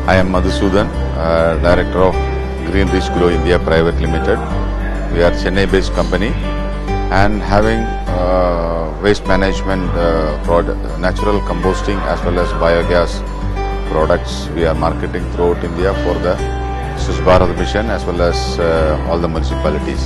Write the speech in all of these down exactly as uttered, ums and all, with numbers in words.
I am Madhusudan, uh, Director of Greenrich Grow India Pvt Ltd. We are Chennai-based company and having uh, waste management, uh, product, natural composting as well as biogas products. We are marketing throughout India for the Swachh Bharat mission as well as uh, all the municipalities.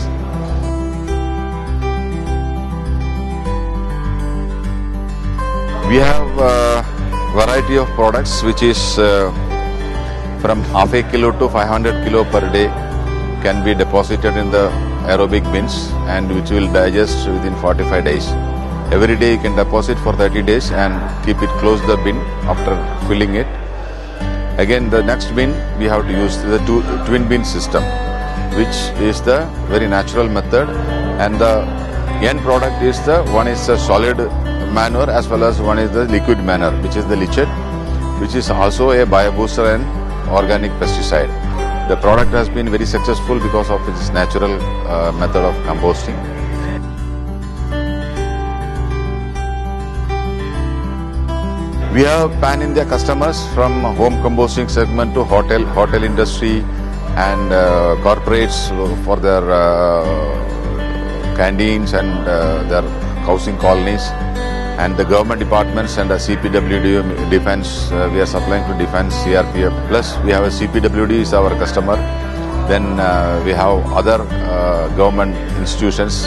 We have a variety of products which is uh, from half a kilo to five hundred kilo per day can be deposited in the aerobic bins and which will digest within forty-five days. Every day you can deposit for thirty days and keep it close the bin after filling it. Again, the next bin we have to use the two, twin bin system, which is the very natural method, and the end product is the one is the solid manure as well as one is the liquid manure, which is the lichet, which is also a biobooster and organic pesticide. The product has been very successful because of its natural uh, method of composting. We have pan-India customers from home composting segment to hotel, hotel industry and uh, corporates for their uh, canteens and uh, their housing colonies, and the government departments and the C P W D, defense. Uh, we are supplying to defense, C R P F. Plus, we have a C P W D is our customer. Then uh, we have other uh, government institutions.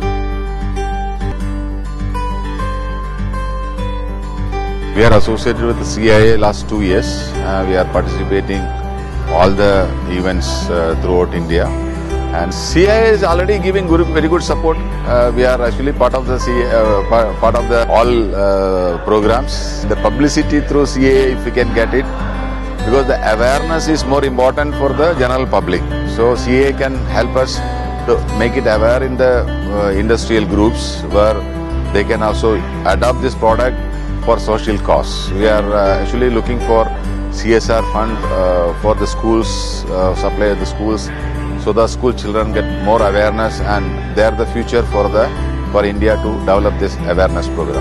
We are associated with the C I A last two years. Uh, we are participating all the events uh, throughout India. And C I A is already giving good, very good support. Uh, we are actually part of the C I A, uh, part of the all uh, programs. The publicity through C I A, if we can get it, because the awareness is more important for the general public. So C I A can help us to make it aware in the uh, industrial groups where they can also adopt this product for social cause. We are uh, actually looking for C S R fund uh, for the schools, uh, supply the schools, so the school children get more awareness, and they are the future for the for India to develop this awareness program.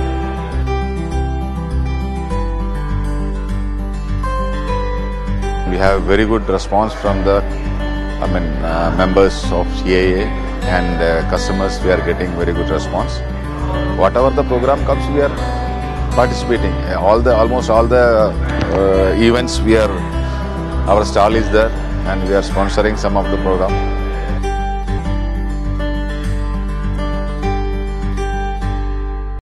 We have very good response from the I mean uh, members of C I A and uh, customers. We are getting very good response. Whatever the program comes, we are participating. All the almost all the uh, events we are our stall is there, and we are sponsoring some of the program.